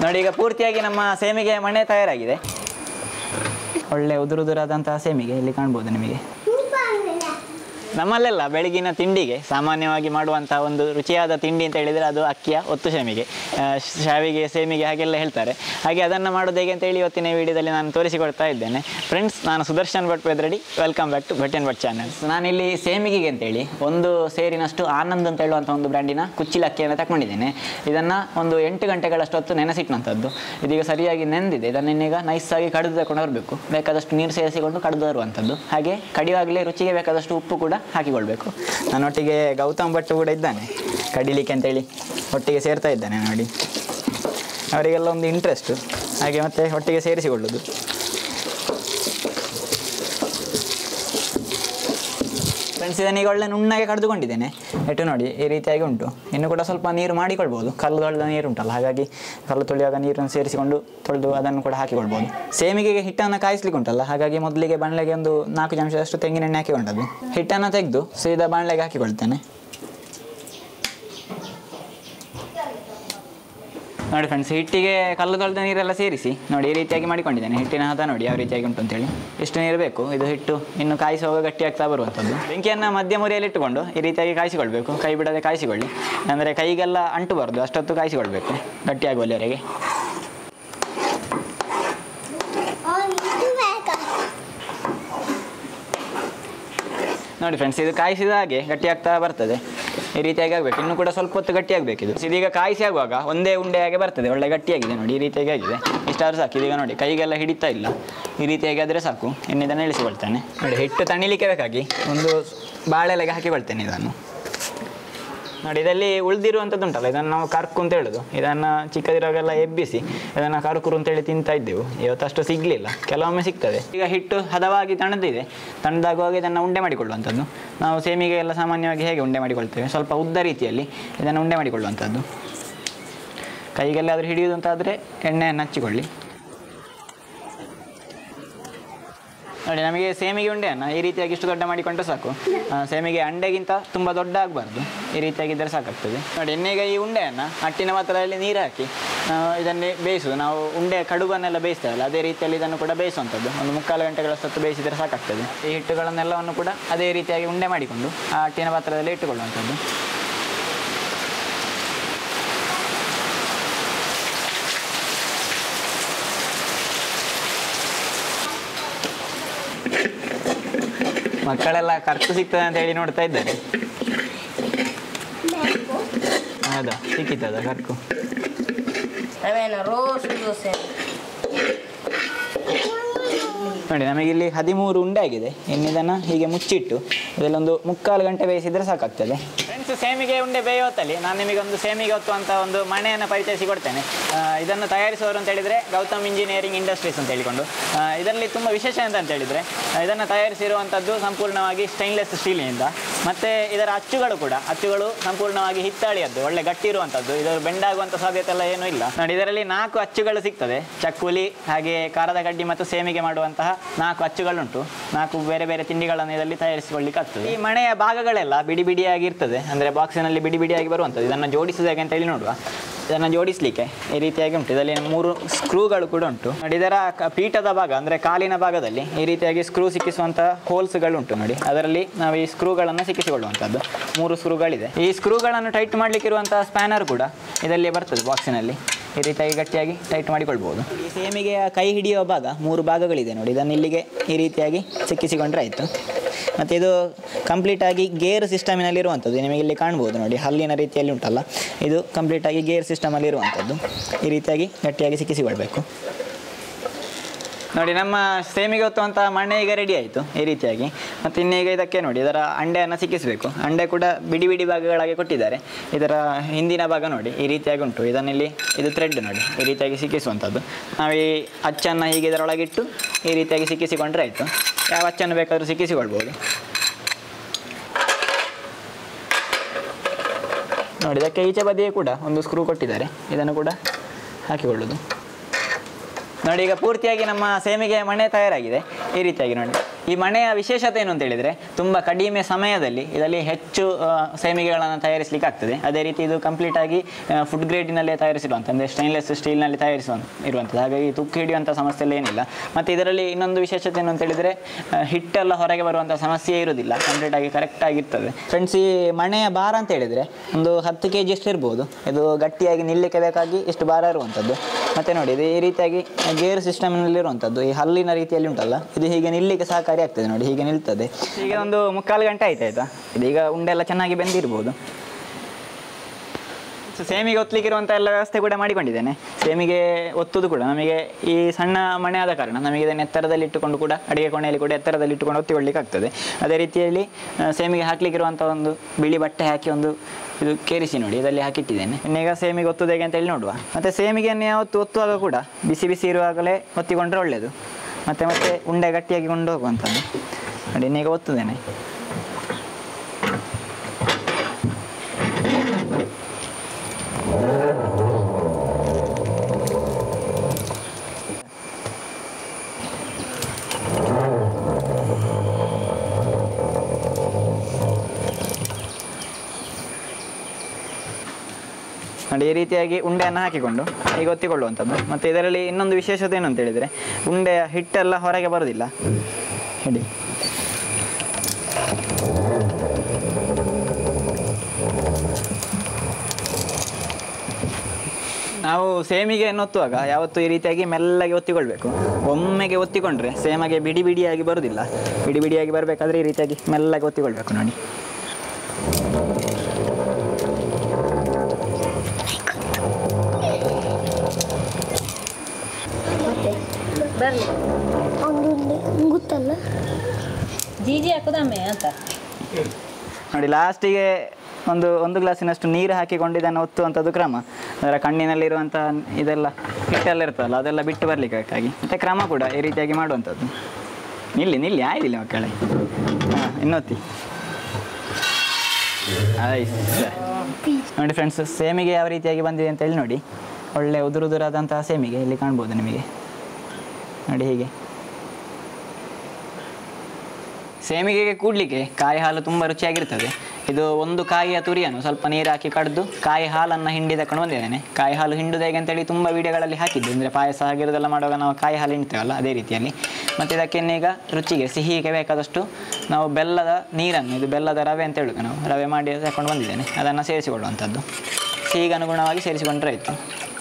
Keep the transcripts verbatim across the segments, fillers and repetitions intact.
ನೋಡಿ ಈಗ ಪೂರ್ತಿಯಾಗಿ ನಮ್ಮ ಸೇಮಿಗೆ ಮಣೆ ತಯಾರಾಗಿದೆ. ಒಳ್ಳೆ ಉದುರುದುರಾದಂತಹ ಸೇಮಿಗೆ ಇಲ್ಲಿ ಕಾಣ್ಬೋದು ನಿಮಗೆ. ನಮ್ಮಲ್ಲೆಲ್ಲ ಬೆಳಗಿನ ತಿಂಡಿಗೆ ಸಾಮಾನ್ಯವಾಗಿ ಮಾಡುವಂಥ ಒಂದು ರುಚಿಯಾದ ತಿಂಡಿ ಅಂತ ಹೇಳಿದರೆ ಅದು ಅಕ್ಕಿಯ ಒತ್ತು ಸೇಮಿಗೆ, ಶಾವಿಗೆ, ಸೇಮಿಗೆ ಹಾಗೆಲ್ಲ ಹೇಳ್ತಾರೆ. ಹಾಗೆ ಅದನ್ನು ಮಾಡೋದು ಹೇಗೆ ಅಂತೇಳಿ ಇವತ್ತಿನ ವಿಡಿಯೋದಲ್ಲಿ ನಾನು ತೋರಿಸಿಕೊಡ್ತಾ ಇದ್ದೇನೆ. ಫ್ರೆಂಡ್ಸ್, ನಾನು Sudarshan Bhat Pedradi. Welcome back to Bhat and Bhat channel. ನಾನಿಲ್ಲಿ ಸೇಮಿಗೆಗೆ ಅಂತೇಳಿ ಒಂದು ಸೇರಿನಷ್ಟು ಆನಂದ್ ಅಂತ ಹೇಳುವಂಥ ಒಂದು ಬ್ರ್ಯಾಂಡಿನ ಕುಚ್ಚಿಲ ಅಕ್ಕಿಯನ್ನು ತಗೊಂಡಿದ್ದೇನೆ. ಇದನ್ನು ಒಂದು ಎಂಟು ಗಂಟೆಗಳಷ್ಟು ಹೊತ್ತು ನೆನೆಸಿಟ್ಟಂಥದ್ದು. ಇದೀಗ ಸರಿಯಾಗಿ ನೆಂದಿದೆ. ಇದನ್ನೀಗ ನೈಸಾಗಿ ಕಡಿದು ತಗೊಂಡು ಬರಬೇಕು. ಬೇಕಾದಷ್ಟು ನೀರು ಸೇರಿಸಿಕೊಂಡು ಕಡಿದು ಬರುವಂಥದ್ದು. ಹಾಗೆ ಕಡಿಯುವಾಗಲೇ ರುಚಿಗೆ ಬೇಕಾದಷ್ಟು ಉಪ್ಪು ಕೂಡ ಹಾಕಿಕೊಳ್ಬೇಕು. ನನ್ನೊಟ್ಟಿಗೆ ಗೌತಮ್ ಭಟ್ ಕೂಡ ಇದ್ದಾನೆ ಕಡಿಲಿಕ್ಕೆ ಅಂತೇಳಿ, ಒಟ್ಟಿಗೆ ಸೇರ್ತಾ ಇದ್ದಾನೆ ನೋಡಿ. ಅವರಿಗೆಲ್ಲ ಒಂದು ಇಂಟ್ರೆಸ್ಟು, ಹಾಗೆ ಮತ್ತೆ ಒಟ್ಟಿಗೆ ಸೇರಿಸಿಕೊಳ್ಳೋದು. ಫ್ರೆಂಡ್ಸ್, ಇದನ್ನೀಗ ಒಳ್ಳೆ ನುಣ್ಣಗೆ ಕಡಿದುಕೊಂಡಿದ್ದೇನೆ. ಎಟ್ಟು ನೋಡಿ ಈ ರೀತಿಯಾಗಿ ಉಂಟು. ಇನ್ನು ಕೂಡ ಸ್ವಲ್ಪ ನೀರು ಮಾಡಿಕೊಳ್ಬೋದು. ಕಲ್ಲು ತೊಳೆದ ನೀರು ಉಂಟಲ್ಲ, ಹಾಗಾಗಿ ಕಲ್ಲು ತೊಳೆಯುವಾಗ ನೀರನ್ನು ಸೇರಿಸಿಕೊಂಡು ತೊಳೆದು ಅದನ್ನು ಕೂಡ ಹಾಕಿಕೊಳ್ಬೋದು. ಸೇಮಿಗೆಗೆ ಹಿಟ್ಟನ್ನು ಕಾಯಿಸ್ಲಿಕ್ಕೆ ಉಂಟಲ್ಲ, ಹಾಗಾಗಿ ಮೊದಲಿಗೆ ಬಾಣಲೆಗೆ ಒಂದು ನಾಲ್ಕು ಚಮಚದಷ್ಟು ತೆಂಗಿನೆಣ್ಣೆ ಹಾಕಿಕೊಂಡದ್ದು. ಹಿಟ್ಟನ್ನು ತೆಗೆದು ಸೀದಾ ಬಾಣಲೆಗೆ ಹಾಕಿಕೊಳ್ತೇನೆ. ನೋಡಿ ಫ್ರೆಂಡ್ಸ್, ಹಿಟ್ಟಿಗೆ ಕಲ್ಲು ತೊಳೆದ ನೀರೆಲ್ಲ ಸೇರಿಸಿ ನೋಡಿ ಈ ರೀತಿಯಾಗಿ ಮಾಡಿಕೊಂಡಿದ್ದೇನೆ. ಹಿಟ್ಟಿನ ಹದ ನೋಡಿ ಯಾವ ರೀತಿಯಾಗಿ ಉಂಟು ಅಂತೇಳಿ. ಎಷ್ಟು ನೀರು ಬೇಕು. ಇದು ಹಿಟ್ಟು ಇನ್ನು ಕಾಯಿಸುವಾಗ ಗಟ್ಟಿಯಾಗ್ತಾ ಬರುವಂಥದ್ದು. ಬೆಂಕಿಯನ್ನು ಮಧ್ಯಮ ಉರಿಯಲ್ಲಿ ಇಟ್ಟುಕೊಂಡು ಈ ರೀತಿಯಾಗಿ ಕಾಯಿಸಿಕೊಳ್ಬೇಕು. ಕೈ ಬಿಡದೆ ಕಾಯಿಸಿಕೊಳ್ಳಿ, ಅಂದರೆ ಕೈಗೆಲ್ಲ ಅಂಟುಬಾರ್ದು, ಅಷ್ಟೊತ್ತು ಕಾಯಿಸಿಕೊಳ್ಬೇಕು ಗಟ್ಟಿಯಾಗುವಲ್ಲಿವರೆಗೆ. ನೋಡಿ ಫ್ರೆಂಡ್ಸ್, ಇದು ಕಾಯಿಸಿದ ಹಾಗೆ ಗಟ್ಟಿಯಾಗ್ತಾ ಬರ್ತದೆ. ಈ ರೀತಿಯಾಗಿ ಆಗಬೇಕು. ಇನ್ನೂ ಕೂಡ ಸ್ವಲ್ಪ ಹೊತ್ತು ಗಟ್ಟಿಯಾಗಬೇಕಿದು. ಇದೀಗ ಕಾಯಿಸಿ ಆಗುವಾಗ ಒಂದೇ ಉಂಡೆಯಾಗಿ ಬರ್ತದೆ. ಒಳ್ಳೆ ಗಟ್ಟಿಯಾಗಿದೆ ನೋಡಿ, ಈ ರೀತಿಯಾಗಿ ಆಗಿದೆ. ಇಷ್ಟಾದ್ರೂ ಸಾಕು. ಇದೀಗ ನೋಡಿ ಕೈಗೆಲ್ಲ ಹಿಡಿತಾ ಇಲ್ಲ. ಈ ರೀತಿಯಾಗಿ ಆದರೆ ಸಾಕು. ಇನ್ನು ಇದನ್ನು ಇಳಿಸಿಕೊಳ್ತೇನೆ. ನೋಡಿ, ಹಿಟ್ಟು ತಣಿಲಿಕ್ಕೆ ಬೇಕಾಗಿ ಒಂದು ಬಾಳೆಲೆಗೆ ಹಾಕಿಕೊಳ್ತೇನೆ ಇದನ್ನು. ನೋಡಿ, ಇದರಲ್ಲಿ ಉಳಿದಿರುವಂಥದ್ದು ಉಂಟಲ್ಲ, ಇದನ್ನು ನಾವು ಕರ್ಕು ಅಂತ ಹೇಳೋದು. ಇದನ್ನು ಚಿಕ್ಕದಿರುವಾಗೆಲ್ಲ ಎಬ್ಬಿಸಿ ಇದನ್ನು ಕರ್ಕುರು ಅಂತೇಳಿ ತಿಂತಾ ಇದ್ದೆವು. ಇವತ್ತಷ್ಟು ಸಿಗಲಿಲ್ಲ, ಕೆಲವೊಮ್ಮೆ ಸಿಗ್ತದೆ. ಈಗ ಹಿಟ್ಟು ಹದವಾಗಿ ತಣದಿದೆ. ತಣ್ಣದಾಗುವಾಗ ಇದನ್ನು ಉಂಡೆ ಮಾಡಿಕೊಳ್ಳುವಂಥದ್ದು. ನಾವು ಸೇಮಿಗೆ ಎಲ್ಲ ಸಾಮಾನ್ಯವಾಗಿ ಹೇಗೆ ಉಂಡೆ ಮಾಡಿಕೊಳ್ತೇವೆ, ಸ್ವಲ್ಪ ಉದ್ದ ರೀತಿಯಲ್ಲಿ ಇದನ್ನು ಉಂಡೆ ಮಾಡಿಕೊಳ್ಳುವಂಥದ್ದು. ಕೈಗೆಲ್ಲಾದರೂ ಹಿಡಿಯುವುದು ಅಂತಾದರೆ ಎಣ್ಣೆಯನ್ನು ಹಚ್ಚಿಕೊಳ್ಳಿ. ನೋಡಿ, ನಮಗೆ ಸೇಮಿಗೆ ಉಂಡೆಯನ್ನು ಈ ರೀತಿಯಾಗಿ ಇಷ್ಟು ದೊಡ್ಡ ಮಾಡಿಕೊಂಡ್ರೆ ಸಾಕು. ಸೇಮಿಗೆ ಅಂಡೆಗಿಂತ ತುಂಬ ದೊಡ್ಡ ಆಗಬಾರ್ದು. ಈ ರೀತಿಯಾಗಿದ್ದರೆ ಸಾಕಾಗ್ತದೆ. ನೋಡಿ, ಇನ್ನೀಗ ಈ ಉಂಡೆಯನ್ನು ಅಟ್ಟಿನ ಪಾತ್ರೆಯಲ್ಲಿ ನೀರು ಹಾಕಿ ಇದನ್ನೇ ಬೇಯಿಸೋದು. ನಾವು ಉಂಡೆ ಕಡುಬನ್ನೆಲ್ಲ ಬೇಯಿಸ್ತೇವಲ್ಲ, ಅದೇ ರೀತಿಯಲ್ಲಿ ಇದನ್ನು ಕೂಡ ಬೇಯಿಸುವಂಥದ್ದು. ಒಂದು ಮುಕ್ಕಾಲು ಗಂಟೆಗಳಷ್ಟು ಬೇಯಿಸಿದರೆ ಸಾಕಾಗ್ತದೆ. ಈ ಹಿಟ್ಟುಗಳನ್ನೆಲ್ಲವನ್ನು ಕೂಡ ಅದೇ ರೀತಿಯಾಗಿ ಉಂಡೆ ಮಾಡಿಕೊಂಡು ಆ ಅಟ್ಟಿನ ಪಾತ್ರದಲ್ಲಿ ಇಟ್ಟುಕೊಳ್ಳುವಂಥದ್ದು. ಮಕ್ಕಳೆಲ್ಲ ಕರ್ಕು ಸಿಗ್ತದೆ ಅಂತ ಹೇಳಿ ನೋಡ್ತಾ ಇದ್ದಾರೆ. ಹೌದಾ, ಸಿಕ್ಕಿತ್ತದ ಕರ್ಕು. ನೋಡಿ, ನಮಗಿಲ್ಲಿ ಹದಿಮೂರು ಉಂಡೆ ಆಗಿದೆ. ಇನ್ನು ಇದನ್ನು ಹೀಗೆ ಮುಚ್ಚಿಟ್ಟು ಇದರಲ್ಲೊಂದು ಮುಕ್ಕಾಲು ಗಂಟೆ ಬೇಯಿಸಿದರೆ ಸಾಕಾಗ್ತದೆ. ಫ್ರೆಂಡ್ಸ್, ಸೇಮಿಗೆ ಉಂಡೆ ಬೇಯೋತ್ತಲ್ಲಿ ನಾನು ನಿಮಗೊಂದು ಸೇಮಿಗೆ ಹೊತ್ತುವಂಥ ಒಂದು ಮಣೆಯನ್ನು ಪರಿಚಯಿಸಿ ಕೊಡ್ತೇನೆ. ಇದನ್ನು ತಯಾರಿಸುವವರು ಅಂತ ಹೇಳಿದರೆ ಗೌತಮ್ ಇಂಜಿನಿಯರಿಂಗ್ ಇಂಡಸ್ಟ್ರೀಸ್ ಅಂತ ಹೇಳಿಕೊಂಡು. ಇದರಲ್ಲಿ ತುಂಬ ವಿಶೇಷ ಅಂತ ಅಂತ ಹೇಳಿದರೆ ಇದನ್ನು ತಯಾರಿಸಿರುವಂಥದ್ದು ಸಂಪೂರ್ಣವಾಗಿ ಸ್ಟೈನ್ಲೆಸ್ ಸ್ಟೀಲಿನಿಂದ. ಮತ್ತು ಇದರ ಅಚ್ಚುಗಳು ಕೂಡ ಅಚ್ಚುಗಳು ಸಂಪೂರ್ಣವಾಗಿ ಹಿತ್ತಾಳಿಯದ್ದು, ಒಳ್ಳೆ ಗಟ್ಟಿ ಇರುವಂಥದ್ದು. ಇದರ ಬೆಂಡಾಗುವಂಥ ಸಾಧ್ಯತೆ ಎಲ್ಲ ಏನೂ ಇಲ್ಲ. ನೋಡಿ, ಇದರಲ್ಲಿ ನಾಲ್ಕು ಅಚ್ಚುಗಳು ಸಿಗ್ತದೆ. ಚಕ್ಕುಲಿ, ಹಾಗೆ ಖಾರದ ಗಡ್ಡಿ ಮತ್ತು ಸೇಮಿಗೆ ಮಾಡುವಂತಹ ನಾಲ್ಕು ಅಚ್ಚುಗಳುಂಟು. ನಾಲ್ಕು ಬೇರೆ ಬೇರೆ ತಿಂಡಿಗಳನ್ನು ಇದರಲ್ಲಿ ತಯಾರಿಸಿಕೊಳ್ಳಿಕ್ಕೆ ಆಗ್ತದೆ. ಈ ಮಣೆಯ ಭಾಗಗಳೆಲ್ಲ ಬಿಡಿ ಬಿಡಿಯಾಗಿ ಇರ್ತದೆ, ಅಂದರೆ ಬಾಕ್ಸಿನಲ್ಲಿ ಬಿಡಿ ಬಿಡಿಯಾಗಿ ಬರುವಂಥದ್ದು. ಇದನ್ನು ಜೋಡಿಸುವುದು ಹೇಗೆ ಅಂತ ಹೇಳಿ ನೋಡುವ. ಇದನ್ನು ಜೋಡಿಸಲಿಕ್ಕೆ ಈ ರೀತಿಯಾಗಿ ಉಂಟು. ಇದರಲ್ಲಿ ಮೂರು ಸ್ಕ್ರೂಗಳು ಕೂಡ ಉಂಟು. ನೋಡಿ, ಇದರ ಪೀಠದ ಭಾಗ ಅಂದರೆ ಕಾಲಿನ ಭಾಗದಲ್ಲಿ ಈ ರೀತಿಯಾಗಿ ಸ್ಕ್ರೂ ಸಿಕ್ಕಿಸುವಂಥ ಹೋಲ್ಸ್ಗಳು ಉಂಟು. ನೋಡಿ, ಅದರಲ್ಲಿ ನಾವು ಈ ಸ್ಕ್ರೂಗಳನ್ನು ಸಿಕ್ಕಿಸಿಕೊಳ್ಳುವಂಥದ್ದು. ಮೂರು ಸ್ಕ್ರೂಗಳಿದೆ. ಈ ಸ್ಕ್ರೂಗಳನ್ನು ಟೈಟ್ ಮಾಡಲಿಕ್ಕಿರುವಂಥ ಸ್ಪ್ಯಾನರ್ ಕೂಡ ಇದರಲ್ಲಿ ಬರ್ತದೆ ಬಾಕ್ಸಿನಲ್ಲಿ. ಈ ರೀತಿಯಾಗಿ ಗಟ್ಟಿಯಾಗಿ ಟೈಟ್ ಮಾಡಿಕೊಳ್ಬೋದು. ಈ ಸೇಮಿಗೆ ಕೈ ಹಿಡಿಯುವ ಭಾಗ ಮೂರು ಭಾಗಗಳಿದೆ ನೋಡಿ. ಇದನ್ನು ಇಲ್ಲಿಗೆ ಈ ರೀತಿಯಾಗಿ ಸಿಕ್ಕಿಸಿಕೊಂಡ್ರೆ ಆಯಿತು. ಮತ್ತು ಇದು ಕಂಪ್ಲೀಟಾಗಿ ಗೇರ್ ಸಿಸ್ಟಮಿನಲ್ಲಿರುವಂಥದ್ದು. ನಿಮಗೆ ಇಲ್ಲಿ ಕಾಣ್ಬೋದು ನೋಡಿ, ಹಲ್ಲಿನ ರೀತಿಯಲ್ಲಿ ಉಂಟಲ್ಲ, ಇದು ಕಂಪ್ಲೀಟಾಗಿ ಗೇರ್ ಸಿಸ್ಟಮಲ್ಲಿ ಇರುವಂಥದ್ದು. ಈ ರೀತಿಯಾಗಿ ಗಟ್ಟಿಯಾಗಿ ಸಿಕ್ಕಿಸಿಕೊಳ್ಬೇಕು. ನೋಡಿ, ನಮ್ಮ ಸೇಮಿಗೆ ಹೊತ್ತುವಂಥ ಮಣೆ ಈಗ ರೆಡಿ ಆಯಿತು ಈ ರೀತಿಯಾಗಿ. ಮತ್ತು ಇನ್ನೀಗ ಇದಕ್ಕೆ ನೋಡಿ ಇದರ ಅಂಡೆಯನ್ನು ಸಿಕ್ಕಿಸಬೇಕು. ಅಂಡೆ ಕೂಡ ಬಿಡಿ ಬಿಡಿ ಭಾಗಗಳಾಗಿ ಕೊಟ್ಟಿದ್ದಾರೆ. ಇದರ ಹಿಂದಿನ ಭಾಗ ನೋಡಿ ಈ ರೀತಿಯಾಗಿ ಉಂಟು. ಇದನ್ನಿಲ್ಲಿ ಇದು ಥ್ರೆಡ್ ನೋಡಿ ಈ ರೀತಿಯಾಗಿ ಸಿಕ್ಕಿಸುವಂಥದ್ದು. ನಾವು ಈ ಅಚ್ಚನ್ನು ಹೀಗೆ ಇದರೊಳಗಿಟ್ಟು ಈ ರೀತಿಯಾಗಿ ಸಿಕ್ಕಿಸಿಕೊಂಡ್ರೆ ಆಯಿತು. ಯಾವ ಅಚ್ಚನ್ನು ಬೇಕಾದರೂ ಸಿಕ್ಕಿಸಿಕೊಳ್ಬೋದು. ನೋಡಿ, ಇದಕ್ಕೆ ಈಚೆ ಬದಿಯೇ ಕೂಡ ಒಂದು ಸ್ಕ್ರೂ ಕೊಟ್ಟಿದ್ದಾರೆ. ಇದನ್ನು ಕೂಡ ಹಾಕಿಕೊಳ್ಳೋದು. ನೋಡಿ, ಈಗ ಪೂರ್ತಿಯಾಗಿ ನಮ್ಮ ಸೇಮಿಗೆ ಮಣೆ ತಯಾರಾಗಿದೆ ಈ ರೀತಿಯಾಗಿ ನೋಡಿ. ಈ ಮಣೆಯ ವಿಶೇಷತೆ ಏನು ಅಂತ ಹೇಳಿದರೆ ತುಂಬ ಕಡಿಮೆ ಸಮಯದಲ್ಲಿ ಇದರಲ್ಲಿ ಹೆಚ್ಚು ಸೇಮಿಗೆಗಳನ್ನು ತಯಾರಿಸಲಿಕ್ಕೆ ಆಗ್ತದೆ. ಅದೇ ರೀತಿ ಇದು ಕಂಪ್ಲೀಟಾಗಿ ಫುಡ್ ಗ್ರೇಡಿನಲ್ಲೇ ತಯಾರಿಸಿರುವಂಥ ಅಂದರೆ ಸ್ಟೈನ್ಲೆಸ್ ಸ್ಟೀಲ್ನಲ್ಲಿ ತಯಾರಿಸುವ ಇರುವಂಥದ್ದು. ಹಾಗಾಗಿ ತುಕ್ಕು ಹಿಡಿಯುವಂಥ ಸಮಸ್ಯೆ ಎಲ್ಲ ಏನಿಲ್ಲ. ಮತ್ತು ಇದರಲ್ಲಿ ಇನ್ನೊಂದು ವಿಶೇಷತೆ ಏನು ಅಂತ ಹೇಳಿದರೆ ಹಿಟ್ಟೆಲ್ಲ ಹೊರಗೆ ಬರುವಂಥ ಸಮಸ್ಯೆ ಇರೋದಿಲ್ಲ, ಕಂಪ್ಲೀಟಾಗಿ ಕರೆಕ್ಟಾಗಿರ್ತದೆ. ಫ್ರೆಂಡ್ಸ್, ಈ ಮಣೆಯ ಭಾರ ಅಂತ ಹೇಳಿದರೆ ಒಂದು ಹತ್ತು ಕೆ ಜಿ ಅಷ್ಟು ಇರ್ಬೋದು. ಇದು ಗಟ್ಟಿಯಾಗಿ ನಿಲ್ಲಕ್ಕೆ ಬೇಕಾಗಿ ಇಷ್ಟು ಭಾರ ಇರುವಂಥದ್ದು. ಮತ್ತು ನೋಡಿ, ಇದು ಈ ರೀತಿಯಾಗಿ ಗೇರ್ ಸಿಸ್ಟಮ್ನಲ್ಲಿರುವಂಥದ್ದು, ಈ ಹಲ್ಲಿನ ರೀತಿಯಲ್ಲಿ ಉಂಟಲ್ಲ, ಇದು ಹೀಗೆ ನಿಲ್ಲಕ್ಕೆ ಸಹಕಾರಿ ಆಗ್ತದೆ. ನೋಡಿ, ಹೀಗೆ ನಿಲ್ತದೆ. ಈಗ ಒಂದು ಮುಕ್ಕಾಲು ಗಂಟೆ ಆಯ್ತು ಆಯ್ತಾ. ಇದೀಗ ಉಂಡೆ ಎಲ್ಲ ಚೆನ್ನಾಗಿ ಬೆಂದಿರ್ಬೋದು. ಸೇಮಿಗೆ ಒತ್ತಲಿಕ್ಕೆ ಇರುವಂಥ ಎಲ್ಲ ವ್ಯವಸ್ಥೆ ಕೂಡ ಮಾಡಿಕೊಂಡಿದ್ದೇನೆ. ಸೇಮಿಗೆ ಒತ್ತುದು ಕೂಡ ನಮಗೆ ಈ ಸಣ್ಣ ಮಣೆ ಆದ ಕಾರಣ ನಮಗೆ ಇದನ್ನು ಎತ್ತರದಲ್ಲಿ ಇಟ್ಟುಕೊಂಡು ಕೂಡ ಅಡುಗೆ ಕೋಣೆಯಲ್ಲಿ ಕೂಡ ಎತ್ತರದಲ್ಲಿ ಇಟ್ಟುಕೊಂಡು ಒತ್ತಿಕೊಳ್ಳಿಕ್ಕೆ ಆಗ್ತದೆ. ಅದೇ ರೀತಿಯಲ್ಲಿ ಸೇಮಿಗೆ ಹಾಕ್ಲಿಕ್ಕೆ ಇರುವಂಥ ಒಂದು ಬಿಳಿ ಬಟ್ಟೆ ಹಾಕಿ ಒಂದು ಇದು ಕೇರಿಸಿ ನೋಡಿ, ಇದರಲ್ಲಿ ಹಾಕಿಟ್ಟಿದ್ದೇನೆ. ಇನ್ನೀಗ ಸೇಮಿಗೆ ಒತ್ತುದು ಹೇಗೆ ಅಂತೇಳಿ ನೋಡುವ. ಮತ್ತು ಸೇಮಿಗೆಯನ್ನು ಯಾವತ್ತು ಒತ್ತುವಾಗ ಕೂಡ ಬಿಸಿ ಬಿಸಿ ಇರುವಾಗಲೇ ಒತ್ತಿಕೊಂಡ್ರೆ ಒಳ್ಳೆಯದು. ಮತ್ತೆ ಮತ್ತೆ ಉಂಡೆ ಗಟ್ಟಿಯಾಗಿ ಕೊಂಡು ಹೋಗುವಂಥದ್ದು. ನೋಡಿ, ಇನ್ನೀಗ ಒತ್ತುದೇನೆ. ನೋಡಿ, ಈ ರೀತಿಯಾಗಿ ಉಂಡೆಯನ್ನು ಹಾಕಿಕೊಂಡು ಈಗ ಒತ್ತಿಕೊಳ್ಳುವಂಥದ್ದು. ಮತ್ತು ಇದರಲ್ಲಿ ಇನ್ನೊಂದು ವಿಶೇಷತೆ ಏನು ಅಂತ ಹೇಳಿದರೆ ಉಂಡೆಯ ಹಿಟ್ಟೆಲ್ಲ ಹೊರಗೆ ಬರೋದಿಲ್ಲ. ಹೇಳಿ, ನಾವು ಸೇಮಿಗೆಯನ್ನು ಒತ್ತುವಾಗ ಯಾವತ್ತೂ ಈ ರೀತಿಯಾಗಿ ಮೆಲ್ಲಗೆ ಒತ್ತಿಕೊಳ್ಬೇಕು. ಒಮ್ಮೆಗೆ ಒತ್ತಿಕೊಂಡ್ರೆ ಸೇಮಿಗೆ ಬಿಡಿ ಬಿಡಿಯಾಗಿ ಬರೋದಿಲ್ಲ. ಬಿಡಿ ಬಿಡಿಯಾಗಿ ಬರಬೇಕಾದ್ರೆ ಈ ರೀತಿಯಾಗಿ ಮೆಲ್ಲಗೆ ಒತ್ತಿಕೊಳ್ಬೇಕು. ನೋಡಿ, ಗೊತ್ತಲ್ಲ ಜೀಜಿ ಹಾಕೋದಮ್ಮೆ ಅಂತ ನೋಡಿ. ಲಾಸ್ಟಿಗೆ ಒಂದು ಒಂದು ಗ್ಲಾಸಿನಷ್ಟು ನೀರು ಹಾಕಿಕೊಂಡು ಇದನ್ನು ಒತ್ತುವಂಥದ್ದು ಕ್ರಮ. ಅದರ ಕಣ್ಣಿನಲ್ಲಿರುವಂಥ ಇದೆಲ್ಲ ಹಿಟ್ಟೆಲ್ಲ ಇರ್ತದಲ್ಲ, ಅದೆಲ್ಲ ಬಿಟ್ಟು ಬರಲಿಕ್ಕೆ ಬೇಕಾಗಿ. ಮತ್ತು ಕ್ರಮ ಕೂಡ ಈ ರೀತಿಯಾಗಿ ಮಾಡುವಂಥದ್ದು. ನಿಲ್ಲಿ ನಿಲ್ಲಿ ಆಯ್ದಿಲ್ಲ ಮಕ್ಕಳೇ. ಹಾಂ, ಇನ್ನೊತ್ತಿ. ಆಯ್ತು ನೋಡಿ ಫ್ರೆಂಡ್ಸ್, ಸೇಮಿಗೆ ಯಾವ ರೀತಿಯಾಗಿ ಬಂದಿದೆ ಅಂತೇಳಿ ನೋಡಿ. ಒಳ್ಳೆ ಉದುರು ಉದುರಾದಂತಹ ಸೇಮಿಗೆ ಇಲ್ಲಿ ಕಾಣ್ಬೋದು ನಿಮಗೆ. ನೋಡಿ, ಹೀಗೆ ಸೇಮಿಗೆಗೆ ಕೂಡಲಿಕ್ಕೆ ಕಾಯಿ ಹಾಲು ತುಂಬ ರುಚಿಯಾಗಿರ್ತದೆ. ಇದು ಒಂದು ಕಾಯಿಯ ತುರಿಯನ್ನು ಸ್ವಲ್ಪ ನೀರು ಹಾಕಿ ಕಡಿದು ಕಾಯಿ ಹಾಲನ್ನು ಹಿಂಡಿ ತಗೊಂಡು ಬಂದಿದ್ದೇನೆ. ಕಾಯಿ ಹಾಲು ಹಿಂಡುದು ಹೇಗೆ ಅಂತೇಳಿ ತುಂಬ ವೀಡಿಯೋಗಳಲ್ಲಿ ಹಾಕಿದ್ದು. ಅಂದರೆ ಪಾಯಸ ಆಗಿರೋದೆಲ್ಲ ಮಾಡುವಾಗ ನಾವು ಕಾಯಿ ಹಾಲು ಹಿಂಡ್ತೇವಲ್ಲ, ಅದೇ ರೀತಿಯಲ್ಲಿ. ಮತ್ತು ಇದಕ್ಕೇನೀಗ ರುಚಿಗೆ ಸಿಹಿಗೆ ಬೇಕಾದಷ್ಟು ನಾವು ಬೆಲ್ಲದ ನೀರನ್ನು, ಇದು ಬೆಲ್ಲದ ರವೆ ಅಂತ ಹೇಳುದು, ನಾವು ರವೆ ಮಾಡಿ ತಗೊಂಡು ಬಂದಿದ್ದೇನೆ. ಅದನ್ನು ಸೇರಿಸಿಕೊಳ್ಳುವಂಥದ್ದು. ಸಿಹಿಗೆ ಅನುಗುಣವಾಗಿ ಸೇರಿಸಿಕೊಂಡ್ರೆ ಆಯಿತು.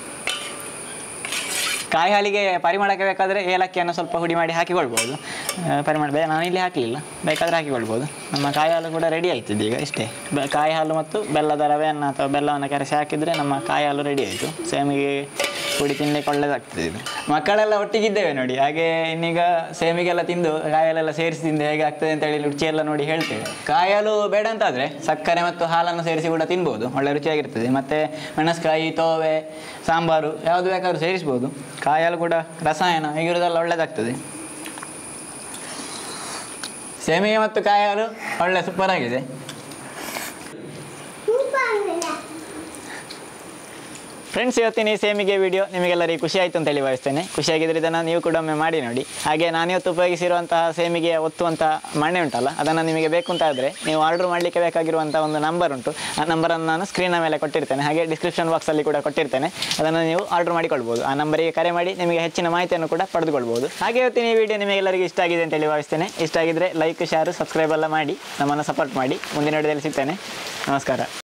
ಕಾಯಿ ಹಾಲಿಗೆ ಪರಿಮಳಕ್ಕೆ ಬೇಕಾದರೆ ಏಲಕ್ಕಿಯನ್ನು ಸ್ವಲ್ಪ ಹುಡಿ ಮಾಡಿ ಹಾಕಿಕೊಳ್ಬೋದು. ಪರಿಮಳ ಬೇ ನಾನು ಇಲ್ಲಿ ಹಾಕಲಿಲ್ಲ, ಬೇಕಾದರೆ ಹಾಕಿಕೊಳ್ಬೋದು. ನಮ್ಮ ಕಾಯಿ ಹಾಲು ಕೂಡ ರೆಡಿ ಆಯ್ತದೆ ಈಗ. ಇಷ್ಟೇ, ಕಾಯಿ ಹಾಲು ಮತ್ತು ಬೆಲ್ಲದ ರವೆಯನ್ನು ಅಥವಾ ಬೆಲ್ಲವನ್ನು ಕರೆಸಿ ಹಾಕಿದರೆ ನಮ್ಮ ಕಾಯಿ ಹಾಲು ರೆಡಿ ಆಯಿತು. ಸೇಮಿಗೆ ಪುಡಿ ತಿನ್ನಲಿಕ್ಕೆ ಒಳ್ಳೆಯದಾಗ್ತದೆ ಇದು. ಮಕ್ಕಳೆಲ್ಲ ಒಟ್ಟಿಗಿದ್ದೇವೆ ನೋಡಿ. ಹಾಗೆ ಇನ್ನೀಗ ಸೇಮಿಗೆಲ್ಲ ತಿಂದು ಕಾಯಿ ಹಾಲೆಲ್ಲ ಸೇರಿಸಿ ತಿಂದು ಹೇಗೆ ಆಗ್ತದೆ ಅಂತೇಳಿ ರುಚಿಯೆಲ್ಲ ನೋಡಿ ಹೇಳ್ತೇವೆ. ಕಾಯಿ ಹಾಲು ಬೇಡ ಅಂತಾದರೆ ಸಕ್ಕರೆ ಮತ್ತು ಹಾಲನ್ನು ಸೇರಿಸಿ ಕೂಡ ತಿನ್ಬೋದು, ಒಳ್ಳೆ ರುಚಿಯಾಗಿರ್ತದೆ. ಮತ್ತು ಮೆಣಸ್ಕಾಯಿ, ತೋವೆ, ಸಾಂಬಾರು ಯಾವುದು ಬೇಕಾದ್ರೂ ಸೇರಿಸ್ಬೋದು. ಕಾಯಿ ಹಾಲು ಕೂಡ ರಸಾಯನ ಹೀಗಿರೋದೆಲ್ಲ ಒಳ್ಳೆಯದಾಗ್ತದೆ. ಸೇಮಿಗೆ ಮತ್ತು ಕಾಯಿ ಹಾಲು ಒಳ್ಳೆ ಸೂಪರ್ ಆಗಿದೆ. ಫ್ರೆಂಡ್ಸ್, ಇವತ್ತಿನ ಈ ಸೇಮಿಗೆ ವಿಡಿಯೋ ನಿಮಗೆಲ್ಲರಿಗೂ ಖುಷಿ ಆಯಿತು ಅಂತೇಳಿ ಭಾವಿಸ್ತೇನೆ. ಖುಷಿಯಾಗಿದ್ದರೆ ಇದನ್ನು ನೀವು ಕೂಡ ಒಮ್ಮೆ ಮಾಡಿ ನೋಡಿ. ಹಾಗೆ ನಾನಿವತ್ತು ಉಪಯೋಗಿಸಿರುವಂತಹ ಸೇಮಿಗೆ ಒತ್ತುವಂಥ ಮಣ್ಣೆ ಉಂಟಲ್ಲ, ಅದನ್ನು ನಿಮಗೆ ಬೇಕು ಅಂತ ಆದರೆ ನೀವು ಆರ್ಡರ್ ಮಾಡಲಿಕ್ಕೆ ಬೇಕಾಗಿರುವಂಥ ಒಂದು ನಂಬರ್ ಉಂಟು. ಆ ನಂಬರನ್ನು ನಾನು ಸ್ಕ್ರೀನ್ನ ಮೇಲೆ ಕೊಟ್ಟಿರ್ತೇನೆ, ಹಾಗೆ ಡಿಸ್ಕ್ರಿಪ್ಷನ್ ಬಾಕ್ಸಲ್ಲಿ ಕೂಡ ಕೊಟ್ಟಿರ್ತೇನೆ. ಅದನ್ನು ನೀವು ಆರ್ಡರ್ ಮಾಡಿಕೊಳ್ಬೋದು. ಆ ನಂಬರಿಗೆ ಕರೆ ಮಾಡಿ ನಿಮಗೆ ಹೆಚ್ಚಿನ ಮಾಹಿತಿಯನ್ನು ಕೂಡ ಪಡೆದುಕೊಳ್ಬೋದು. ಹಾಗೆ ಇವತ್ತಿನ ಈ ವಿಡಿಯೋ ನಿಮಗೆಲ್ಲರಿಗೂ ಇಷ್ಟ ಆಗಿದೆ ಅಂತೇಳಿ ಭಾವಿಸ್ತೇನೆ. ಇಷ್ಟ ಆಗಿದ್ದರೆ ಲೈಕ್, ಶೇರ್, ಸಬ್ಸ್ಕ್ರೈಬ್ ಎಲ್ಲ ಮಾಡಿ ನಮ್ಮನ್ನು ಸಪೋರ್ಟ್ ಮಾಡಿ. ಮುಂದಿನ ವಿಡಿಯೋದಲ್ಲಿ ಸಿಗ್ತೇನೆ. ನಮಸ್ಕಾರ.